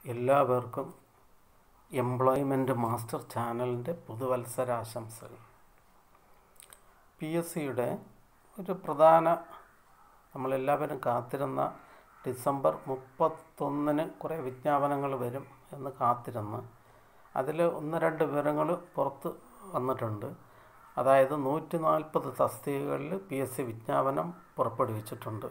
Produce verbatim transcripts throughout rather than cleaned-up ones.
എല്ലാവർക്കും employment master ചാനലിൻ്റെ പുതുവത്സരാശംസകൾ. P S സിയുടെ ഒരു പ്രധാന നമ്മളെല്ലാവരും കാത്തിരുന്ന ഡിസംബർ മുപ്പത്തൊന്നിന് കുറേ വിജ്ഞാപനങ്ങൾ വരും എന്ന് കാത്തിരുന്ന് അതിൽ ഒന്ന് രണ്ട് വിവരങ്ങൾ പുറത്ത് വന്നിട്ടുണ്ട്. അതായത് നൂറ്റി നാൽപ്പത് തസ്തികകളിൽ പി എസ് സി വിജ്ഞാപനം പുറപ്പെടുവിച്ചിട്ടുണ്ട്.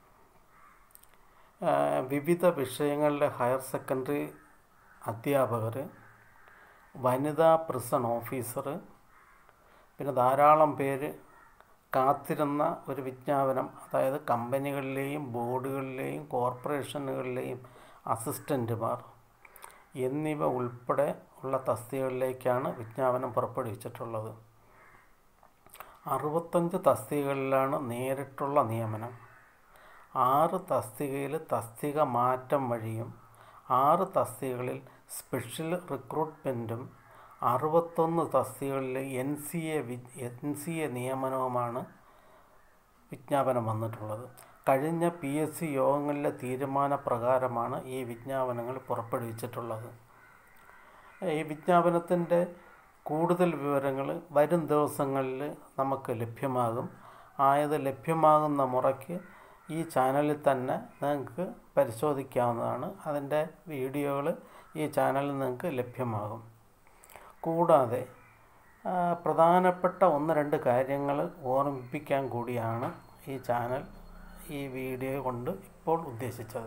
വിവിധ വിഷയങ്ങളിലെ ഹയർ സെക്കൻഡറി അധ്യാപകർ, വനിതാ പ്രിസൺ ഓഫീസർ, പിന്നെ ധാരാളം പേര് കാത്തിരുന്ന ഒരു വിജ്ഞാപനം, അതായത് കമ്പനികളിലെയും ബോർഡുകളിലെയും കോർപ്പറേഷനുകളിലെയും അസിസ്റ്റൻറ്റുമാർ എന്നിവ ഉൾപ്പെടെ ഉള്ള തസ്തികകളിലേക്കാണ് വിജ്ഞാപനം പുറപ്പെടുവിച്ചിട്ടുള്ളത്. അറുപത്തഞ്ച് തസ്തികകളിലാണ് നേരിട്ടുള്ള നിയമനം. ആറ് തസ്തികയിൽ തസ്തിക മാറ്റം വഴിയും ആറ് തസ്തികകളിൽ സ്പെഷ്യൽ റിക്രൂട്ട്മെൻറ്റും അറുപത്തൊന്ന് തസ്തികകളിൽ N C A V N C A നിയമനവുമാണ് വിജ്ഞാപനം വന്നിട്ടുള്ളത്. കഴിഞ്ഞ പി എസ് സി യോഗങ്ങളിലെ തീരുമാനപ്രകാരമാണ് ഈ വിജ്ഞാപനങ്ങൾ പുറപ്പെടുവിച്ചിട്ടുള്ളത്. ഈ വിജ്ഞാപനത്തിൻ്റെ കൂടുതൽ വിവരങ്ങൾ വരും ദിവസങ്ങളിൽ നമുക്ക് ലഭ്യമാകും. ആയത് ലഭ്യമാകുന്ന മുറയ്ക്ക് ഈ ചാനലിൽ തന്നെ നിങ്ങൾക്ക് പരിശോധിക്കാവുന്നതാണ്. അതിൻ്റെ വീഡിയോകൾ ഈ ചാനലിൽ നിങ്ങൾക്ക് ലഭ്യമാകും. കൂടാതെ പ്രധാനപ്പെട്ട ഒന്ന് രണ്ട് കാര്യങ്ങൾ ഓർമ്മിപ്പിക്കാൻ കൂടിയാണ് ഈ ചാനൽ ഈ വീഡിയോ കൊണ്ട് ഇപ്പോൾ ഉദ്ദേശിച്ചത്.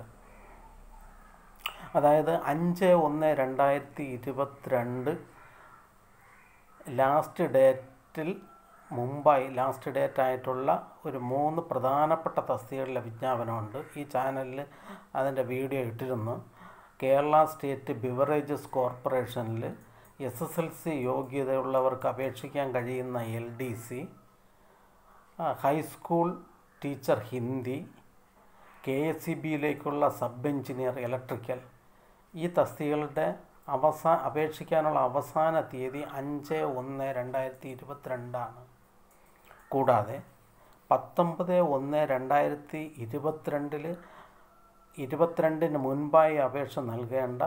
അതായത് അഞ്ച് ഒന്ന് രണ്ടായിരത്തി ഇരുപത്തിരണ്ട് ലാസ്റ്റ് ഡേറ്റിൽ മുമ്പായി ലാസ്റ്റ് ഡേറ്റ് ആയിട്ടുള്ള ഒരു മൂന്ന് പ്രധാനപ്പെട്ട തസ്തികകളിലെ വിജ്ഞാപനമുണ്ട്. ഈ ചാനലിൽ അതിൻ്റെ വീഡിയോ ഇട്ടിരുന്നു. കേരള സ്റ്റേറ്റ് ബിവറേജസ് കോർപ്പറേഷനിൽ എസ് എസ് എൽ സി യോഗ്യതയുള്ളവർക്ക് അപേക്ഷിക്കാൻ കഴിയുന്ന L D C, high school teacher Hindi, K S E ബിയിലേക്കുള്ള സബ് എഞ്ചിനീയർ ഇലക്ട്രിക്കൽ. ഈ തസ്തികകളുടെ അവസാ അപേക്ഷിക്കാനുള്ള അവസാന തീയതി അഞ്ച് ഒന്ന് രണ്ടായിരത്തി ഇരുപത്തിരണ്ടാണ്. കൂടാതെ പത്തൊമ്പത് ഒന്ന് രണ്ടായിരത്തി ഇരുപത്തിരണ്ടിൽ ഇരുപത്തിരണ്ടിന് മുൻപായി അപേക്ഷ നൽകേണ്ട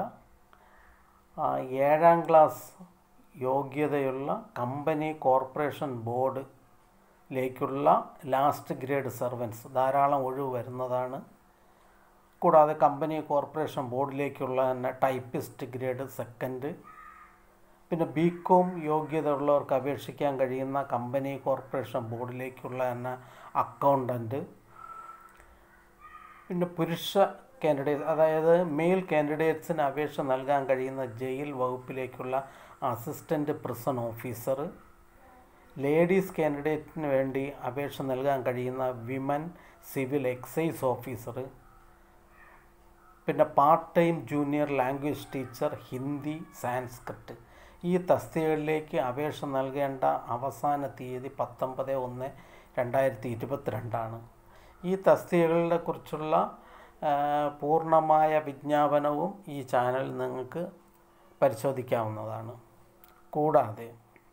ഏഴാം ക്ലാസ് യോഗ്യതയുള്ള കമ്പനി കോർപ്പറേഷൻ ബോർഡിലേക്കുള്ള ലാസ്റ്റ് ഗ്രേഡ് സർവൻസ് ധാരാളം ഒഴിവ് വരുന്നതാണ്. കൂടാതെ കമ്പനി കോർപ്പറേഷൻ ബോർഡിലേക്കുള്ള തന്നെ ടൈപ്പിസ്റ്റ് ഗ്രേഡ് സെക്കൻഡ്, പിന്നെ ബി കോം യോഗ്യത ഉള്ളവർക്ക് അപേക്ഷിക്കാൻ കഴിയുന്ന കമ്പനി കോർപ്പറേഷൻ ബോർഡിലേക്കുള്ള തന്നെ അക്കൗണ്ടൻറ്റ്, പിന്നെ പുരുഷ കാൻഡിഡേറ്റ് അതായത് മെയിൽ കാൻഡിഡേറ്റ്സിന് അപേക്ഷ നൽകാൻ കഴിയുന്ന ജയിൽ വകുപ്പിലേക്കുള്ള അസിസ്റ്റൻറ്റ് പ്രിസൺ ഓഫീസർ, ലേഡീസ് കാൻഡിഡേറ്റിന് വേണ്ടി അപേക്ഷ നൽകാൻ കഴിയുന്ന വിമൻ സിവിൽ എക്സൈസ് ഓഫീസർ, പിന്നെ part time junior language teacher Hindi Sanskrit. ഈ തസ്തികകളിലേക്ക് അപേക്ഷ നൽകേണ്ട അവസാന തീയതി പത്തൊമ്പത് ഒന്ന് രണ്ടായിരത്തി ഇരുപത്തിരണ്ടാണ്. ഈ തസ്തികകളെ കുറിച്ചുള്ള പൂർണ്ണമായ വിജ്ഞാപനവും ഈ ചാനൽ നിങ്ങൾക്ക് പരിശോധിക്കാവുന്നതാണ്. കൂടാതെ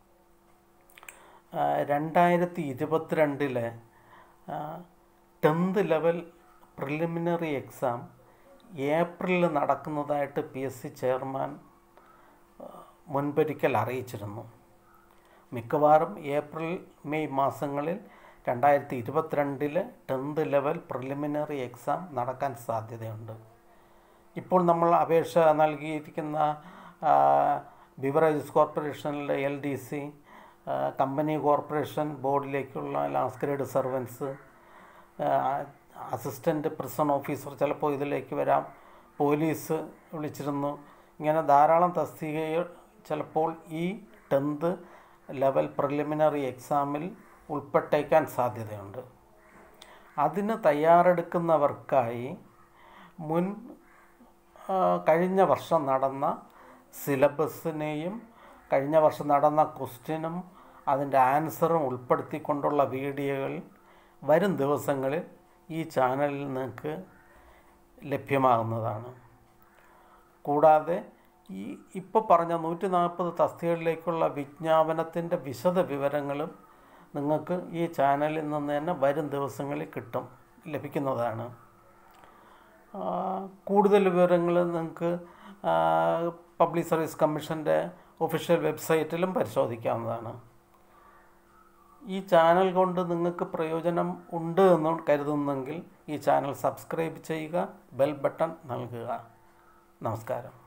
രണ്ടായിരത്തി ഇരുപത്തിരണ്ടിലെ ടെൻത്ത് ലെവൽ പ്രിലിമിനറി എക്സാം ഏപ്രിലിൽ നടക്കുന്നതായിട്ട് പി എസ് സി ചെയർമാൻ മുൻപൊരിക്കൽ അറിയിച്ചിരുന്നു. മിക്കവാറും ഏപ്രിൽ മെയ് മാസങ്ങളിൽ രണ്ടായിരത്തി ഇരുപത്തിരണ്ടിൽ ടെൻത്ത് ലെവൽ പ്രിലിമിനറി എക്സാം നടക്കാൻ സാധ്യതയുണ്ട്. ഇപ്പോൾ നമ്മൾ അപേക്ഷ നൽകിയിരിക്കുന്ന ബിവറേജസ് കോർപ്പറേഷനിലെ L D C, company corporation ബോർഡിലേക്കുള്ള last grade servants, assistant prison officer ചിലപ്പോൾ ഇതിലേക്ക് വരാം, പോലീസ് വിളിച്ചിരുന്നു. ഇങ്ങനെ ധാരാളം തസ്തികകൾ ചിലപ്പോൾ ഈ ടെൻത്ത് ലെവൽ പ്രിലിമിനറി എക്സാമിൽ ഉൾപ്പെട്ടേക്കാൻ സാധ്യതയുണ്ട്. അതിന് തയ്യാറെടുക്കുന്നവർക്കായി മുൻ കഴിഞ്ഞ വർഷം നടന്ന സിലബസിനെയും കഴിഞ്ഞ വർഷം നടന്ന ക്വസ്റ്റ്യനും അതിൻ്റെ ആൻസറും ഉൾപ്പെടുത്തിക്കൊണ്ടുള്ള വീഡിയോകൾ വരും ദിവസങ്ങളിൽ ഈ ചാനലിൽ നിങ്ങൾക്ക് ലഭ്യമാകുന്നതാണ്. കൂടാതെ ഈ ഇപ്പോൾ പറഞ്ഞ നൂറ്റി നാൽപ്പത് തസ്തികകളിലേക്കുള്ള വിജ്ഞാപനത്തിൻ്റെ വിശദ വിവരങ്ങളും നിങ്ങൾക്ക് ഈ ചാനലിൽ നിന്ന് തന്നെ വരും ദിവസങ്ങളിൽ കിട്ടും ലഭിക്കുന്നതാണ്. കൂടുതൽ വിവരങ്ങൾ നിങ്ങൾക്ക് പബ്ലിക് സർവീസ് കമ്മീഷൻ്റെ ഒഫീഷ്യൽ വെബ്സൈറ്റിലും പരിശോധിക്കാവുന്നതാണ്. ഈ ചാനൽ കൊണ്ട് നിങ്ങൾക്ക് പ്രയോജനം ഉണ്ട് എന്ന് കരുതുന്നെങ്കിൽ ഈ ചാനൽ സബ്സ്ക്രൈബ് ചെയ്യുക, ബെൽ ബട്ടൺ നൽകുക. നമസ്കാരം.